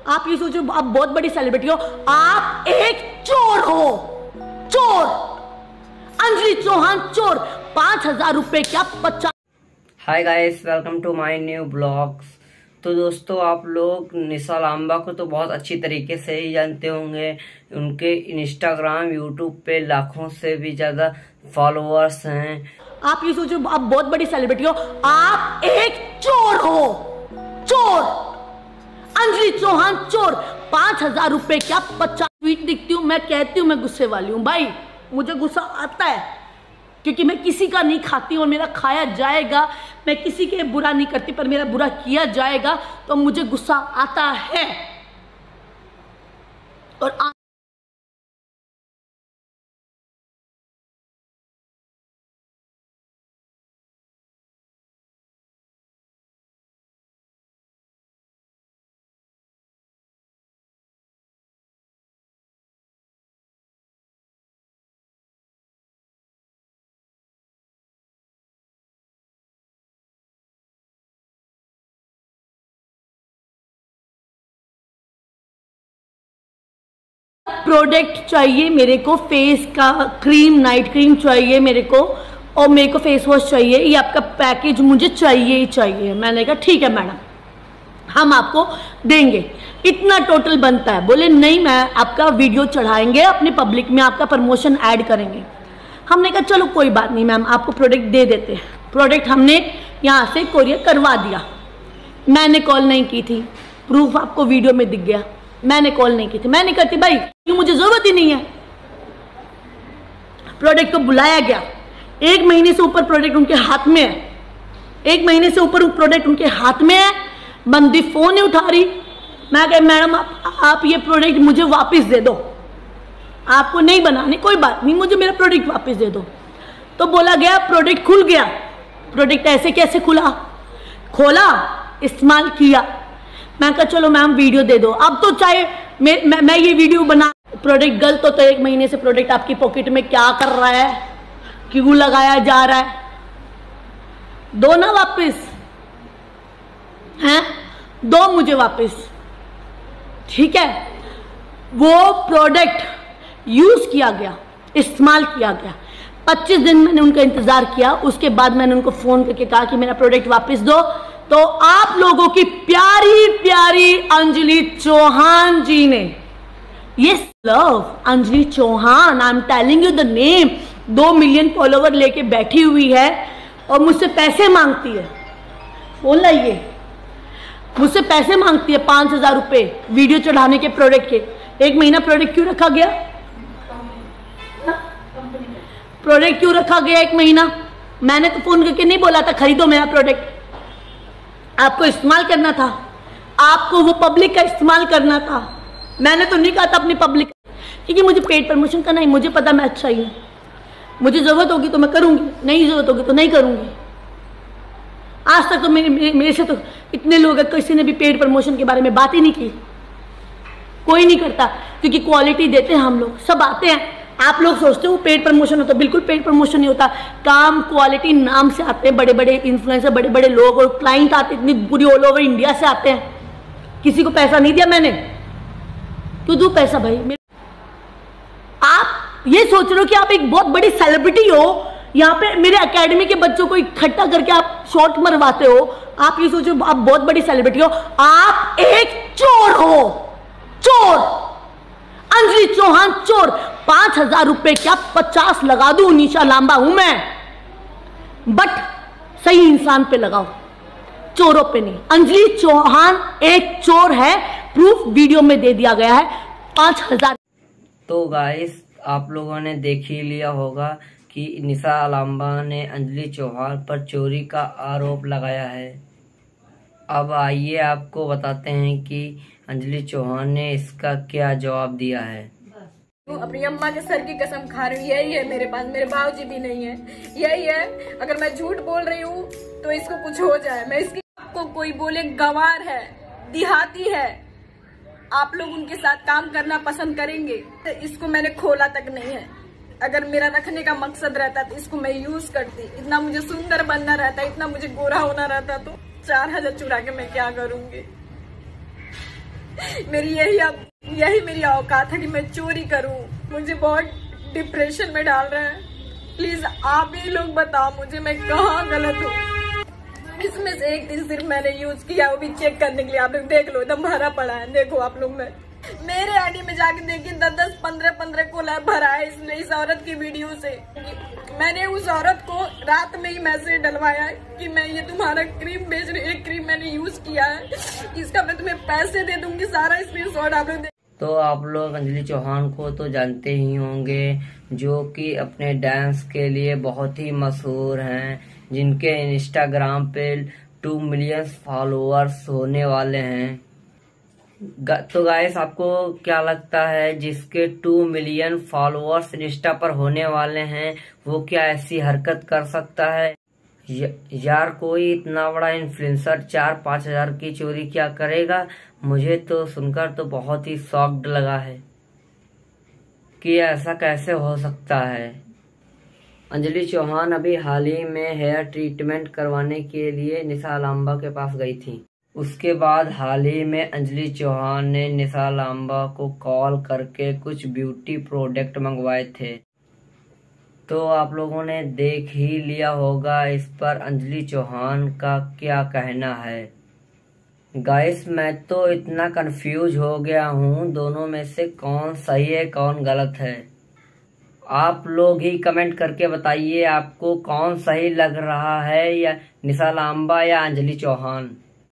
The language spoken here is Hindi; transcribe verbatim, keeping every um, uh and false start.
आप ये सोचो आप बहुत बड़ी सेलिब्रिटी हो, आप एक चोर हो, चोर। अंजलि चौहान चोर। पांच हजार रुपए क्या पचास। Hi guys, welcome to my new blogs. तो दोस्तों, आप लोग निशा लांबा को तो बहुत अच्छी तरीके से ही जानते होंगे। उनके इंस्टाग्राम यूट्यूब पे लाखों से भी ज्यादा फॉलोअर्स हैं। आप ये सोचो आप बहुत बड़ी सेलिब्रिटी हो, आप एक चोर हो, चोर। अंजलि चौहान चोर। पांच हजार रुपए क्या पचास। ट्वीट दिखती हूँ, मैं कहती हूँ मैं गुस्से वाली हूँ। भाई मुझे गुस्सा आता है क्योंकि मैं किसी का नहीं खाती और मेरा खाया जाएगा। मैं किसी के बुरा नहीं करती पर मेरा बुरा किया जाएगा तो मुझे गुस्सा आता है। और प्रोडक्ट चाहिए मेरे को, फेस का क्रीम, नाइट क्रीम चाहिए मेरे को, और मेरे को फेस वॉश चाहिए। ये आपका पैकेज मुझे चाहिए ही चाहिए। मैंने कहा ठीक है मैडम, हम आपको देंगे, इतना टोटल बनता है। बोले नहीं, मैं आपका वीडियो चढ़ाएंगे अपने पब्लिक में, आपका प्रमोशन ऐड करेंगे। हमने कहा चलो कोई बात नहीं मैम, आपको प्रोडक्ट दे देते हैं। प्रोडक्ट हमने यहाँ से कोरियर करवा दिया। मैंने कॉल नहीं की थी, प्रूफ आपको वीडियो में दिख गया। मैंने कॉल नहीं की थी, मैं नहीं करती भाई, क्यों, मुझे जरूरत ही नहीं है। प्रोडक्ट को बुलाया गया, एक महीने से ऊपर प्रोडक्ट उनके हाथ में है, एक महीने से ऊपर प्रोडक्ट उनके हाथ में है। बंदी फोन नहीं उठा रही। मैं कह मैडम आप, आप ये प्रोडक्ट मुझे वापस दे दो, आपको नहीं बनाने कोई बात नहीं, मुझे मेरा प्रोडक्ट वापस दे दो। तो बोला गया प्रोडक्ट खुल गया। प्रोडक्ट ऐसे कैसे खुला? खोला, इस्तेमाल किया। मैं कहा चलो मैम वीडियो दे दो। अब तो चाहे मैं मैं, मैं ये वीडियो बना, प्रोडक्ट गलत हो तो एक महीने से प्रोडक्ट आपकी पॉकेट में क्या कर रहा है, क्यों लगाया जा रहा है? दो ना वापस, हैं? दो मुझे वापस, ठीक है। वो प्रोडक्ट यूज किया गया, इस्तेमाल किया गया। पच्चीस दिन मैंने उनका इंतजार किया। उसके बाद मैंने उनको फोन करके कहा कि मेरा प्रोडक्ट वापस दो। तो आप लोगों की प्यारी प्यारी अंजलि चौहान जी ने, ये love Anjali Chauhan, I am telling you the name, दो मिलियन फॉलोवर लेके बैठी हुई है और मुझसे पैसे मांगती है। बोल लाइए, मुझसे पैसे मांगती है पांच हजार रुपए वीडियो चढ़ाने के प्रोडक्ट के। एक महीना प्रोडक्ट क्यों रखा गया? प्रोडक्ट क्यों रखा गया एक महीना? मैंने तो फोन करके नहीं बोला था खरीदो मेरा प्रोडक्ट, आपको इस्तेमाल करना था, आपको वो पब्लिक का इस्तेमाल करना था। मैंने तो नहीं कहा था अपनी पब्लिक, क्योंकि मुझे पेड प्रमोशन करना है। मुझे पता मैं अच्छा ही हूँ, मुझे जरूरत होगी तो मैं करूँगी, नहीं जरूरत होगी तो नहीं करूँगी। आज तक तो मेरे मेरे, मेरे से तो इतने लोग हैं, किसी ने भी पेड प्रमोशन के बारे में बात ही नहीं की। कोई नहीं करता क्योंकि क्वालिटी देते हैं हम लोग, सब आते हैं। आप लोग सोचते हो पेड प्रमोशन होता, बिल्कुल पेड प्रमोशन नहीं होता। काम क्वालिटी नाम से आते हैं बड़े बड़े इन्फ्लुएंसर, बड़े बड़े लोग, और क्लाइंट आते इतनी पूरी ऑल ओवर इंडिया से आते हैं। किसी को पैसा नहीं दिया मैंने, क्यों दूं पैसा भाई? आप ये सोच रहे हो कि आप एक बहुत बड़ी सेलिब्रिटी हो, यहाँ पे मेरे एकेडमी के बच्चों को इकट्ठा करके आप शॉट मरवाते हो। आप ये सोचो आप बहुत बड़ी सेलिब्रिटी हो, आप एक चोर हो, चोर। अंजलि चौहान चोर। पांच हजार रुपए क्या पचास लगा दूं, निशा लांबा हूं मैं, बट सही इंसान पे लगाओ, चोरों पे नहीं। अंजलि चौहान एक चोर है, प्रूफ वीडियो में दे दिया गया है। पांच हजार। तो गाइस, आप लोगों ने देख ही लिया होगा कि निशा लांबा ने अंजलि चौहान पर चोरी का आरोप लगाया है। अब आइए आपको बताते हैं कि अंजलि चौहान ने इसका क्या जवाब दिया है। अपनी अम्मा के सर की कसम खा रही हूँ, यही है मेरे पास, मेरे बाबूजी भी नहीं है, यही है। अगर मैं झूठ बोल रही हूँ तो इसको कुछ हो जाए। मैं इसकी आपको कोई बोले गंवार है, देहाती है, आप लोग उनके साथ काम करना पसंद करेंगे। तो इसको मैंने खोला तक नहीं है। अगर मेरा रखने का मकसद रहता तो इसको मैं यूज करती। इतना मुझे सुंदर बनना रहता, इतना मुझे गोरा होना रहता तो चार हजार चुरा के मैं क्या करूंगी। मेरी यही अब यही मेरी औकात है कि मैं चोरी करूं। मुझे बहुत डिप्रेशन में डाल रहे हैं। प्लीज आप ही लोग बताओ मुझे मैं कहाँ गलत हूँ। इसमें से एक दिन सिर्फ मैंने यूज किया, वो भी चेक करने के लिए। आप लोग देख लो, एकदम भरा पड़ा है। देखो आप लोग, मैं मेरे आईडी में जाके देखिए, दस दस पंद्रह पंद्रह कोलैब भरा है इसने इस औरत की वीडियो से। मैंने उस औरत को रात में ही मैसेज डलवाया है कि मैं ये तुम्हारा क्रीम बेच रही हूँ, एक क्रीम मैंने यूज किया है, इसका मैं तुम्हें पैसे दे दूंगी। सारा स्क्रीनशॉट आप लोग। तो आप लोग अंजलि चौहान को तो जानते ही होंगे, जो कि अपने डांस के लिए बहुत ही मशहूर हैं, जिनके इंस्टाग्राम पे टू मिलियन फॉलोअर्स होने वाले हैं। तो गाइस, आपको क्या लगता है जिसके टू मिलियन फॉलोअर्स इंस्टा पर होने वाले हैं, वो क्या ऐसी हरकत कर सकता है? यार, कोई इतना बड़ा इन्फ्लुएंसर चार पाँच हजार की चोरी क्या करेगा? मुझे तो सुनकर तो बहुत ही शॉक्ड लगा है कि ऐसा कैसे हो सकता है। अंजलि चौहान अभी हाल ही में हेयर ट्रीटमेंट करवाने के लिए निशा लांबा के पास गई थी। उसके बाद हाल ही में अंजलि चौहान ने निशा लांबा को कॉल करके कुछ ब्यूटी प्रोडक्ट मंगवाए थे। तो आप लोगों ने देख ही लिया होगा इस पर अंजलि चौहान का क्या कहना है। गाइस, मैं तो इतना कंफ्यूज हो गया हूँ, दोनों में से कौन सही है कौन गलत है। आप लोग ही कमेंट करके बताइए, आपको कौन सही लग रहा है, या निशा लांबा या अंजलि चौहान।